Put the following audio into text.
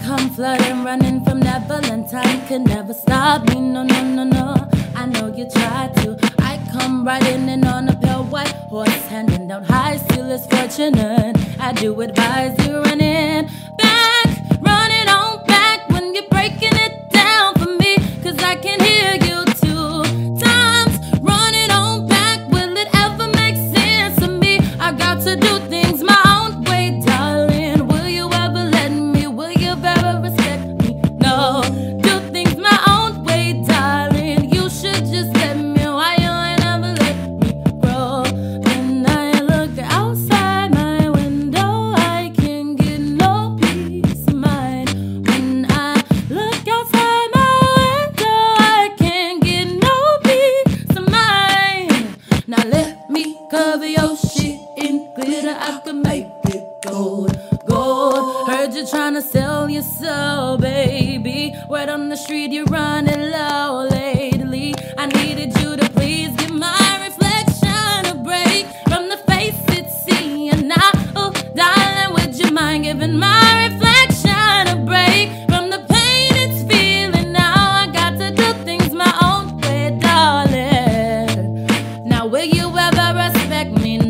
come flooding, running from that Valentine. Could never stop me, no, no, no, no. I know you tried to. I come riding in on a pale white horse, handing down high, still is fortunate. I do advise you running back, running on back when you're breaking it down for me, 'cause I can hear you 2 times. Running on back, will it ever make sense to me? I got to do things my own way, darling. Will you ever let me? Will you ever respect me? No, do things my own way, darling. You should just let me. Why you ain't ever let me grow? When I look outside my window, I can't get no peace of mind. When I look outside my window, I can't get no peace of mind. Now let me cover your shit in glitter. I could make it gold, gold. Heard you tryna sell your soul, baby. Word on the street, you're running low lately. I needed you to please give my reflection a break from the face it's seeing now. Oh, darling, would you mind giving my reflection a break from the pain it's feeling now? I got to do things my own way, darling. Now will you ever respect me?